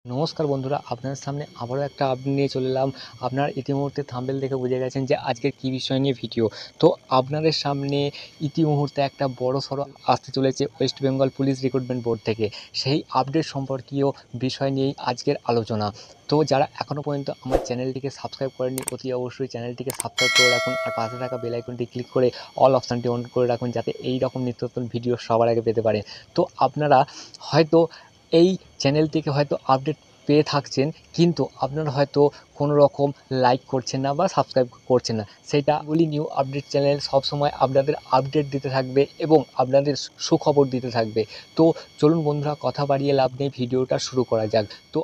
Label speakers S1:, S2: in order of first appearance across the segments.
S1: নমস্কার বন্ধুরা, আপনাদের সামনে আবারও একটা আপডেট নিয়ে চলে এলাম। আপনারা ইতিমধ্যে থাম্বনেল দেখে বুঝে গেছেন যে আজকের কী বিষয় নিয়ে ভিডিও। তো আপনাদের সামনে ইতিমুহূর্তে একটা বড়সড় আসতে চলেছে West Bengal police recruitment board থেকে। সেই আপডেট সম্পর্কীয় বিষয় নিয়েই আজকের আলোচনা। তো যারা এখনও পর্যন্ত আমার চ্যানেলটিকে সাবস্ক্রাইব করেননি, অতি অবশ্যই চ্যানেলটিকে সাবস্ক্রাইব করে রাখুন আর পাশে থাকা বেল আইকনটি ক্লিক করে অল অপশানটি অন করে রাখুন, যাতে এই রকম নিত্য নতুন ভিডিও সবার আগে পেতে পারেন। তো আপনারা হয়তো এই চ্যানেল থেকে হয়তো আপডেট পেয়ে থাকছেন, কিন্তু আপনারা হয়তো কোনো রকম লাইক করছেন না বা সাবস্ক্রাইব করছেন না। সেটা বলি, নিউ আপডেট চ্যানেল সবসময় আপনাদের আপডেট দিতে থাকবে এবং আপনাদের সুখবর দিতে থাকবে। তো চলুন বন্ধুরা, কথা বাড়িয়ে লাভ নেই, ভিডিওটা শুরু করা যাক। তো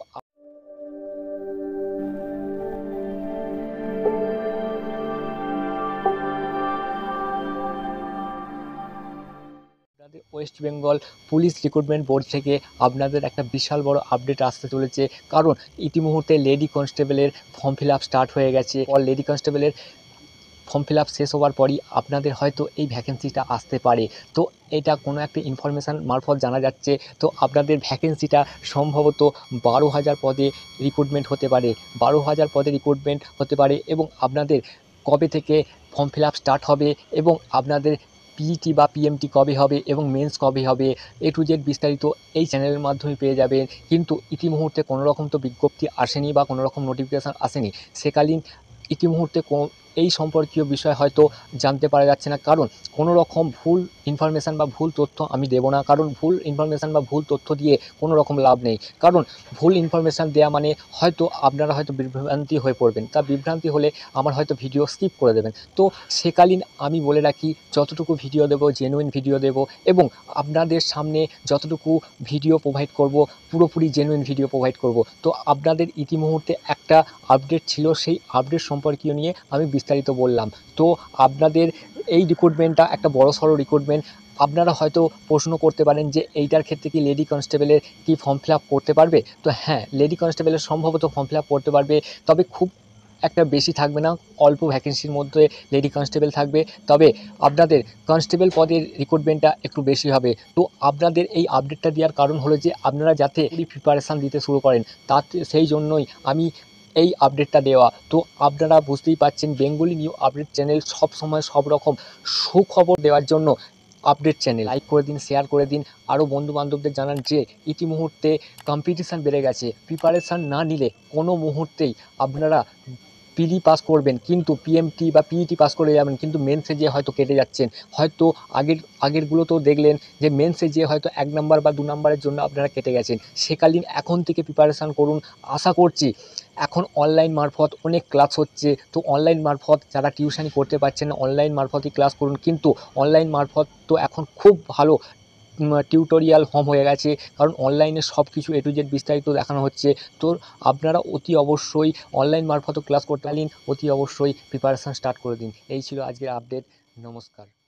S1: West Bengal police recruitment board থেকে আপনাদের একটা বিশাল বড় আপডেট আসতে চলেছে। কারণ ইতিমুহূর্তে লেডি কনস্টেবলের ফর্ম ফিল আপ স্টার্ট হয়ে গেছে। লেডি কনস্টেবলের ফর্ম ফিল আপ শেষ হওয়ার পরই আপনাদের হয়তো এই ভ্যাকেন্সিটা আসতে পারে। তো এটা কোনো একটা ইনফরমেশান মারফত জানা যাচ্ছে। তো আপনাদের ভ্যাকেন্সিটা সম্ভবত 12,000 পদে রিক্রুটমেন্ট হতে পারে। 12,000 পদে রিক্রুটমেন্ট হতে পারে এবং আপনাদের কবে থেকে ফর্ম ফিল আপ স্টার্ট হবে এবং আপনাদের পিইটি বা পিএমটি কবে হবে এবং মেন্স কবে হবে, এ টু জেড বিস্তারিত এই চ্যানেলের মাধ্যমে পেয়ে যাবেন। কিন্তু ইতিমুহূর্তে কোনো রকম তো বিজ্ঞপ্তি আসেনি বা কোনো রকম নোটিফিকেশান আসেনি। সেকালীন ইতিমুহূর্তে এই সম্পর্কীয় বিষয় হয়তো জানতে পারা যাচ্ছে না, কারণ কোনো রকম ভুল ইনফরমেশান বা ভুল তথ্য আমি দেবো না। কারণ ভুল ইনফরমেশান বা ভুল তথ্য দিয়ে কোনো রকম লাভ নেই। কারণ ভুল ইনফরমেশান দেওয়া মানে হয়তো আপনারা হয়তো বিভ্রান্তি হয়ে পড়বেন। তা বিভ্রান্তি হলে আমার হয়তো ভিডিও স্কিপ করে দেবেন। তো সেকালীন আমি বলে রাখি, যতটুকু ভিডিও দেবো জেনুইন ভিডিও দেবো এবং আপনাদের সামনে যতটুকু ভিডিও প্রোভাইড করব পুরোপুরি জেনুইন ভিডিও প্রোভাইড করব। তো আপনাদের ইতিমুহূর্তে একটা আপডেট ছিল, সেই আপডেট সম্পর্কীয় নিয়ে আমি বিস্তারিত বললাম। তো আপনাদের এই রিক্রুটমেন্টটা একটা বড়সড় রিক্রুটমেন্ট। আপনারা হয়তো প্রশ্ন করতে পারেন যে এইটার ক্ষেত্রে কি লেডি কনস্টেবলের কি ফর্ম ফিল আপ করতে পারবে? তো হ্যাঁ, লেডি কনস্টেবলের সম্ভবত ফর্ম ফিল আপ করতে পারবে, তবে খুব একটা বেশি থাকবে না, অল্প ভ্যাকেন্সির মধ্যে লেডি কনস্টেবল থাকবে। তবে আপনাদের কনস্টেবল পদের রিক্রুটমেন্টটা একটু বেশি হবে। তো আপনাদের এই আপডেটটা দেওয়ার কারণ হলো যে আপনারা যাতে প্রিপারেশান দিতে শুরু করেন, তাতে সেই জন্যই আমি এই আপডেটটা দেওয়া। তো আপনারা বুঝতেই পারছেন, বেঙ্গলি নিউ আপডেট চ্যানেল সবসময় সব রকম সুখবর দেওয়ার জন্য আপডেট চ্যানেল। লাইক করে দিন, শেয়ার করে দিন, আরও বন্ধুবান্ধবদের জানান যে ইতিমুহূর্তে কম্পিটিশান বেড়ে গেছে। প্রিপারেশান না নিলে কোনো মুহূর্তেই আপনারা পিলি পাস করবেন কিন্তু পিএমটি বা পিইটি পাস করে যাবেন, কিন্তু মেন্সে যেয়ে হয়তো কেটে যাচ্ছেন। হয়তো আগেরগুলোতেও দেখলেন যে মেন্সে যেয়ে হয়তো 1 নাম্বার বা 2 নাম্বারের জন্য আপনারা কেটে গেছেন। সেকালীন এখন থেকে প্রিপারেশান করুন। আশা করছি এখন অনলাইন মারফত অনেক ক্লাস হচ্ছে। তো অনলাইন মারফত যারা টিউশানি করতে পারছেন না, অনলাইন মারফতই ক্লাস করুন। কিন্তু অনলাইন মারফত তো এখন খুব ভালো টিউটোরিয়াল ফর্ম হয়ে গেছে, কারণ অনলাইনে সব কিছু এ টু জেড বিস্তারিত দেখানো হচ্ছে। তো আপনারা অতি অবশ্যই অনলাইন মারফতও ক্লাস করতে পারেন, অতি অবশ্যই প্রিপারেশান স্টার্ট করে দিন। এই ছিল আজকের আপডেট। নমস্কার।